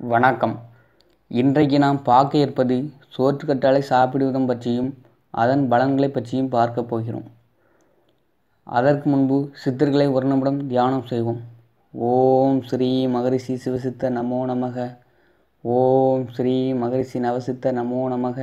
வணக்கம். இன்றைக்கு நாம் பார்க்க இருப்பது சோற்றுக்கற்றாழை சாப்பிடுவதம் பற்றியும் அதன் பலன்களை பற்றியும் பார்க்க போகிறோம். அதற்கு முன்பு சித்தர்களை ஒரு நிமிடம் தியானம் செய்வோம். ஓம் ஸ்ரீ மகரிஷி சிவசித்த நமோ நமக. ஓம் ஸ்ரீ மகரிஷி நவசித்த நமோ நமக.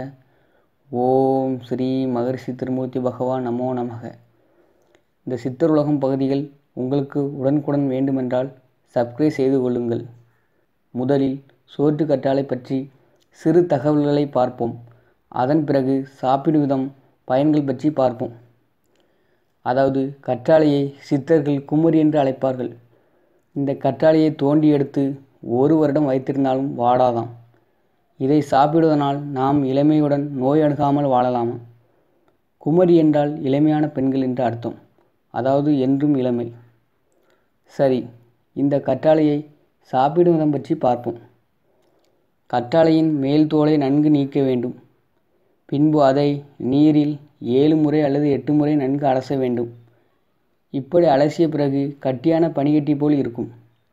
ஓம் ஸ்ரீ மகரிஷி திருமூர்த்தி பகவான் நமோ நமக. இந்த சித்தர் உலகம் பகுதிகள் உங்களுக்கு உடனுக்குடன் வேண்டுமென்றால் சப்ஸ்கிரைப் செய்து கொள்ளுங்கள். முதலில் சோற்றுக்கற்றாழை பற்றி சிறு தகவல்களை பார்ப்போம். அதன் பிறகு சாப்பிடுவதம் பயன்கள் பற்றி பார்ப்போம். அதாவது கற்றாழையை சித்தர்கள் குமரி என்று அழைப்பார்கள். இந்த கற்றாழையை தோண்டி எடுத்து 1 வருடம் வைத்திருந்தாலும் வாடாதாம். இதை சாப்பிடுவதனால் நாம் இளமையுடன் நோய் அணுகாமல் வாழலாமா? குமரி என்றால் இளமையான பெண்கள் என்று அர்த்தம். அதாவது என்றும் இளமை. சரி, இந்த கற்றாழையை சாப்பிடுவதம் பற்றி பார்ப்போம். கற்றாழையின் மேல் தோலை நன்கு நீக்க வேண்டும். பின்பு அதை நீரில் 7 முறை அல்லது 8 முறை நன்கு அலச வேண்டும். இப்படி அலசிய பிறகு கட்டியான பனிக்கட்டி போல் இருக்கும்.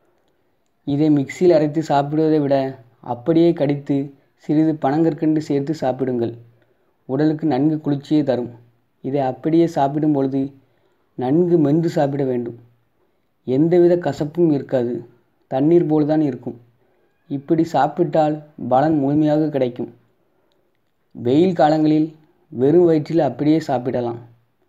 இதை மிக்சியில் அரைத்து சாப்பிடுவதை விட அப்படியே கடித்து சிறிது பனங்கற்கண்டு சேர்த்து சாப்பிடுங்கள். உடலுக்கு நன்கு குளிர்ச்சியை தரும். இதை அப்படியே சாப்பிடும் பொழுது நன்கு மென்று சாப்பிட வேண்டும். எந்தவித கசப்பும் இருக்காது. தண்ணீர் போல்தான் இருக்கும். இப்படி சாப்பிட்டால் பலன் முழுமையாக கிடைக்கும். வெயில் காலங்களில் வெறும் வயிற்றில் அப்படியே சாப்பிடலாம்.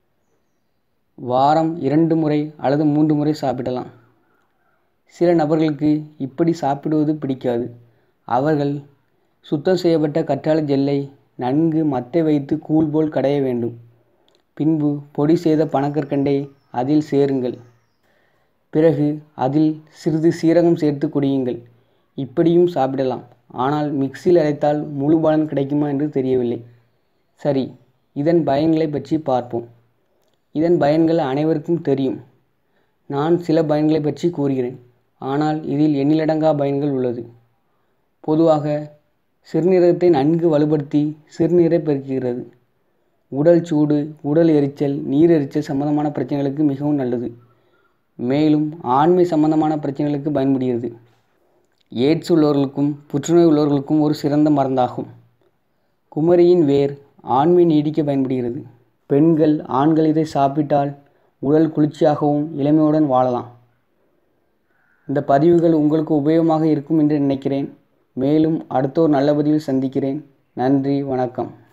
வாரம் 2 முறை அல்லது 3 முறை சாப்பிடலாம். சில நபர்களுக்கு இப்படி சாப்பிடுவது பிடிக்காது. அவர்கள் சுத்தம் செய்யப்பட்ட கற்றாழை ஜெல்லை நன்கு மத்தை வைத்து கூழ் போல் கடைய வேண்டும். பின்பு பொடி செய்த பனக்கற்கண்டை அதில் சேருங்கள். பிறகு அதில் சிறிது சீரகம் சேர்த்து குடியுங்கள். இப்படியும் சாப்பிடலாம். ஆனால் மிக்சியில் அரைத்தால் முழு பலன் கிடைக்குமா என்று தெரியவில்லை. சரி, இதன் பயன்களை பற்றி பார்ப்போம். இதன் பயன்கள் அனைவருக்கும் தெரியும். நான் சில பயன்களை பற்றி கூறுகிறேன். ஆனால் இதில் எண்ணிலடங்கா பயன்கள் உள்ளது. பொதுவாக சிறுநீரகத்தை நன்கு வலுப்படுத்தி சிறுநீரை பெருக்குகிறது. உடல் சூடு, உடல் எரிச்சல், நீரெரிச்சல் சம்பந்தமான பிரச்சனைகளுக்கு மிகவும் நல்லது. மேலும் ஆண்மை சம்பந்தமான பிரச்சனைகளுக்கு பயன்படுகிறது. எய்ட்ஸ் உள்ளவர்களுக்கும் புற்றுநோய் உள்ளவர்களுக்கும் ஒரு சிறந்த மருந்தாகும். குமரியின் வேர் ஆண்மை நீடிக்க பயன்படுகிறது. பெண்கள், ஆண்கள் இதை சாப்பிட்டால் உடல் குளிர்ச்சியாகவும் இளமையுடன் வாழலாம். இந்த பதிவுகள் உங்களுக்கு உபயோகமாக இருக்கும் என்று நினைக்கிறேன். மேலும் அடுத்த ஒரு நல்ல பதிவில் சந்திக்கிறேன். நன்றி, வணக்கம்.